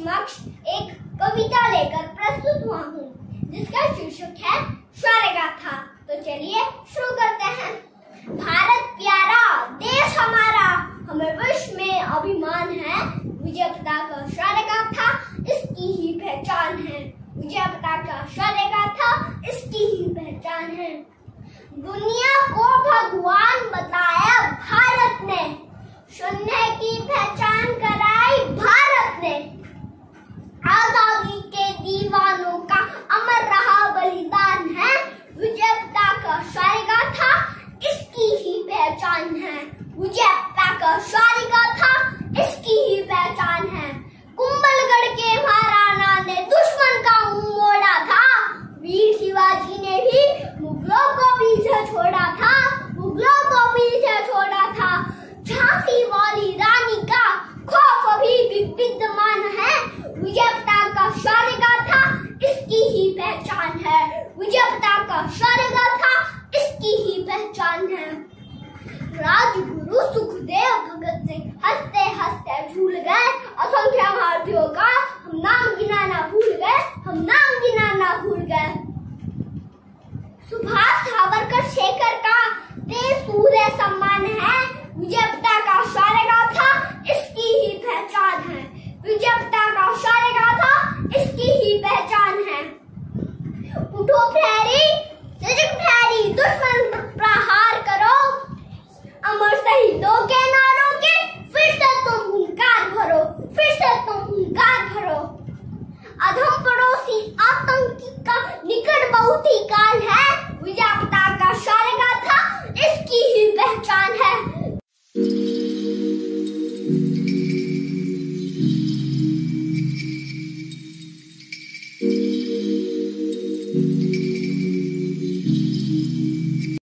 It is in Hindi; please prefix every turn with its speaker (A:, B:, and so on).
A: समक्ष एक कविता लेकर प्रस्तुत हुआ हूँ जिसका शीर्षक है शौर्य गाथा। तो चलिए शुरू करते हैं। भारत प्यारा देश हमारा, हमें विश्व में अभिमान है। विजय पताका शौर्य गाथा इसकी ही पहचान है। विजय पताका शौर्य गाथा इसकी ही पहचान है। दुनिया को भगवान बताया भारत ने, शून्य की पहचान कराई भारत ने। आजादी के दीवानों का अमर रहा बलिदान है। विजय पताका शौर्य गाथा इसकी ही पहचान है। विजय पताका शौर्य गाथा इसकी ही पहचान है। कुंभलगढ़ के महाराणा ने दुश्मन का मुंह मोड़ा था। वीर शिवाजी ने भी मुगलों को पीछे छोड़ा था। मुगलों को पीछे छोड़ा था। झांसी वाली रानी का खौफ अभी भी विद्यमान है। विजय पताका शौर्य गाथा इसकी ही पहचान है। विजय पताका शौर्य गाथा इसकी ही पहचान है। राजगुरु सुखदेव भगत सिंह हंसते हंसते झूल गए। असंख्य भारतीयों का हम नाम गिनाना भूल गए। हम नाम गिनाना भूल गए। सुभाष सावरकर शेखर का देश सूर्य सम्मान है। विजय पताका शौर्य गाथा इसकी ही पहचान है। विजय पताका शौर्य गाथा इसकी ही पहचान है। उठो प्रहरी, सजग प्रहरी, दुश्मन प्रहार करो। अमर शहीदों के नारों के फिर से तुम हुंकार भरो। फिर से तुम हुंकार भरो। अधम पड़ोसी आतंकी का निकट बहुत ही काल है। विजय